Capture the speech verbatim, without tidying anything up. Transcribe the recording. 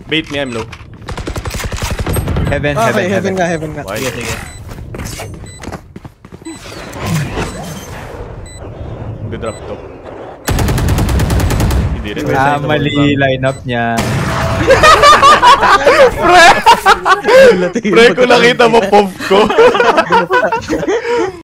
Bait me, I'm low. Heaven, Okay, heaven, heaven nga, heaven nga. Why? Sige, sige. Mag-drop to. Hindi rin. Ah, mali lineup niya. Pre! Pre, kung nakita mo, pov ko.